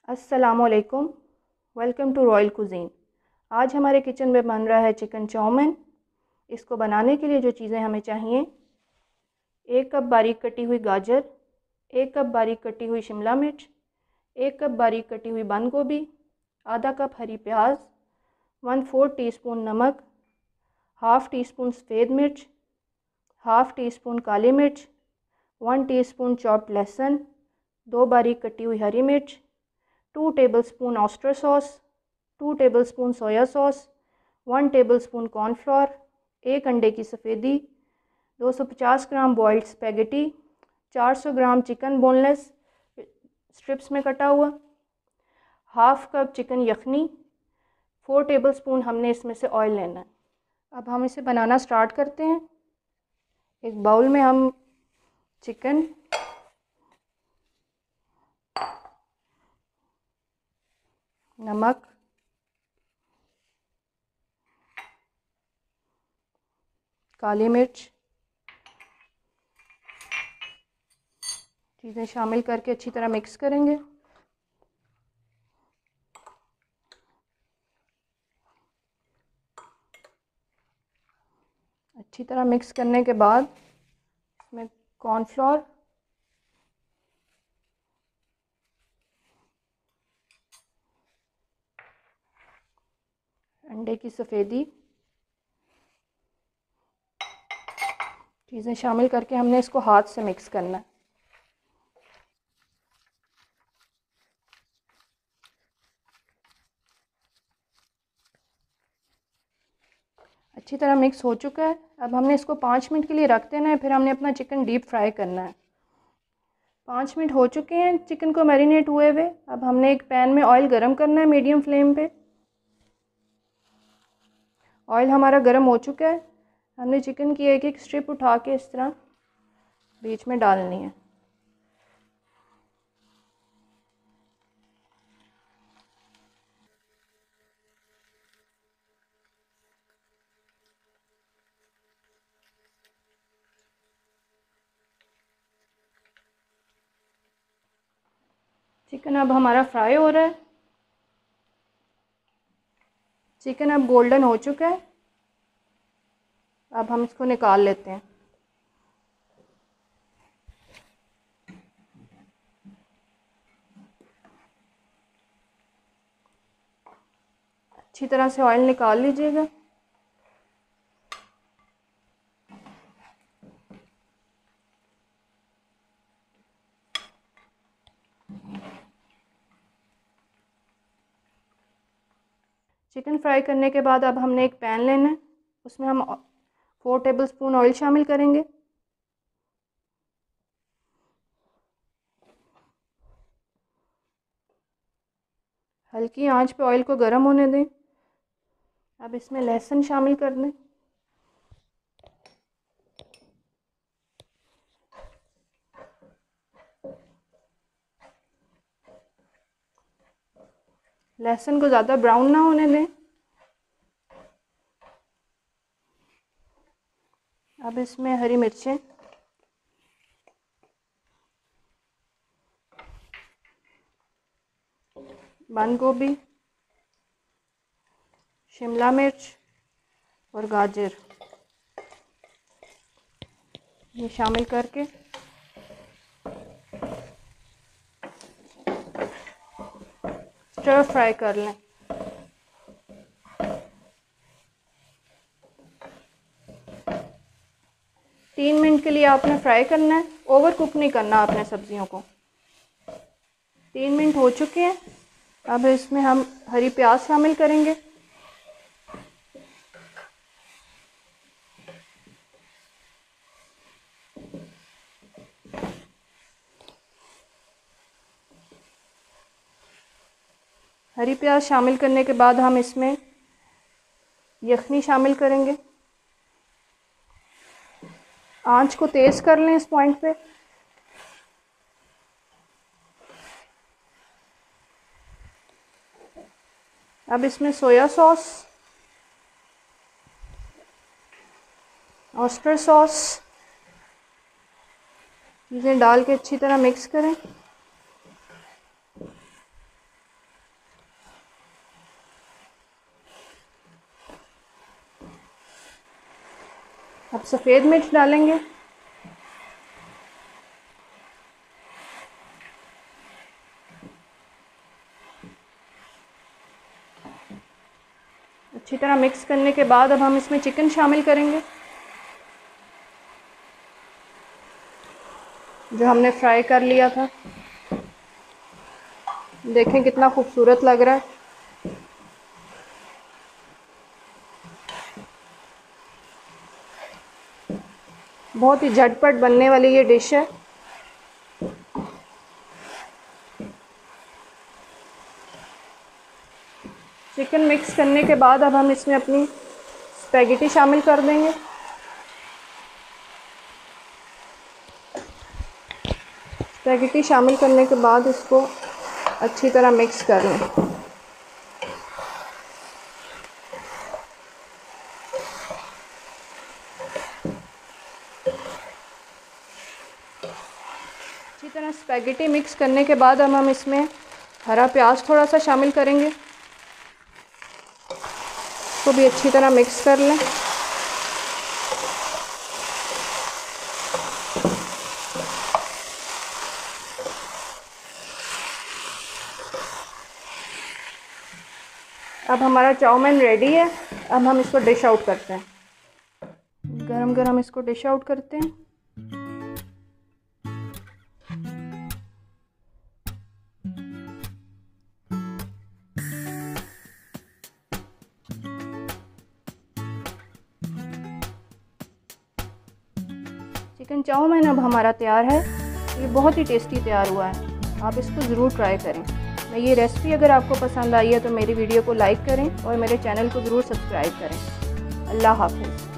अस्सलामुअलैकुम। Welcome to royal cuisine. आज हमारे किचन में बन रहा है चिकन चाउमीन। इसको बनाने के लिए जो चीज़ें हमें चाहिए, 1 कप बारीक कटी हुई गाजर, 1 कप बारीक कटी हुई शिमला मिर्च, 1 कप बारीक कटी हुई बंद गोभी, आधा कप हरी प्याज, 1/4 टीस्पून नमक, हाफ़ टी स्पून सफ़ेद मिर्च, हाफ़ टी स्पून काली मिर्च, 1 टीस्पून चॉप्ड लहसुन, 2 बारीक कटी हुई हरी मिर्च, 2 tablespoon oyster sauce, 2 tablespoon soya sauce, 1 tablespoon cornflour, 1 अंडे की सफ़ेदी, 250 gram boiled spaghetti, 400 gram chicken boneless strips में कटा हुआ, हाफ़ कप चिकन यखनी, 4 टेबलस्पून हमने इसमें से ऑयल लेना है। अब हम इसे बनाना स्टार्ट करते हैं। एक बाउल में हम चिकन, नमक, काली मिर्च चीज़ें शामिल करके अच्छी तरह मिक्स करेंगे। अच्छी तरह मिक्स करने के बाद इसमें कॉर्नफ्लोर, अंडे की सफ़ेदी चीज़ें शामिल करके हमने इसको हाथ से मिक्स करना है। अच्छी तरह मिक्स हो चुका है। अब हमने इसको 5 मिनट के लिए रख देना है, फिर हमने अपना चिकन डीप फ्राई करना है। 5 मिनट हो चुके हैं चिकन को मैरिनेट हुए हुए। अब हमने एक पैन में ऑयल गरम करना है मीडियम फ्लेम पे। ऑयल हमारा गरम हो चुका है। हमने चिकन की एक एक स्ट्रिप उठा के इस तरह बीच में डालनी है। चिकन अब हमारा फ्राई हो रहा है। चिकन अब गोल्डन हो चुका है। अब हम इसको निकाल लेते हैं। अच्छी तरह से ऑयल निकाल लीजिएगा। चिकन फ्राई करने के बाद अब हमने एक पैन लेना है, उसमें हम 4 टेबलस्पून ऑयल शामिल करेंगे। हल्की आंच पे ऑयल को गर्म होने दें। अब इसमें लहसुन शामिल कर दें। लहसुन को ज़्यादा ब्राउन ना होने दें। अब इसमें हरी मिर्चें, बंद गोभी, शिमला मिर्च और गाजर ये शामिल करके स्टर फ्राई कर लें। तीन मिनट के लिए आपने फ्राई करना है, ओवर कुक नहीं करना आपने सब्जियों को। 3 मिनट हो चुके हैं। अब इसमें हम हरी प्याज शामिल करेंगे। हरी प्याज शामिल करने के बाद हम इसमें यखनी शामिल करेंगे। आंच को तेज़ कर लें इस पॉइंट पे। अब इसमें सोया सॉस, ऑयस्टर सॉस चीज़ें डाल के अच्छी तरह मिक्स करें। अब सफ़ेद मिर्च डालेंगे। अच्छी तरह मिक्स करने के बाद अब हम इसमें चिकन शामिल करेंगे जो हमने फ्राई कर लिया था। देखें कितना खूबसूरत लग रहा है। बहुत ही झटपट बनने वाली ये डिश है। चिकन मिक्स करने के बाद अब हम इसमें अपनी स्पैगेटी शामिल कर देंगे। स्पैगेटी शामिल करने के बाद इसको अच्छी तरह मिक्स कर लें। अच्छी तरह स्पैगेटी मिक्स करने के बाद अब हम इसमें हरा प्याज थोड़ा सा शामिल करेंगे। इसको भी अच्छी तरह मिक्स कर लें। अब हमारा चाउमीन रेडी है। अब हम इसको डिश आउट करते हैं। गरम गरम इसको डिश आउट करते हैं। चिकन चाउमीन अब हमारा तैयार है। ये बहुत ही टेस्टी तैयार हुआ है। आप इसको ज़रूर ट्राई करें। मैं ये रेसिपी अगर आपको पसंद आई है तो मेरी वीडियो को लाइक करें और मेरे चैनल को ज़रूर सब्सक्राइब करें। अल्लाह हाफ़िज़।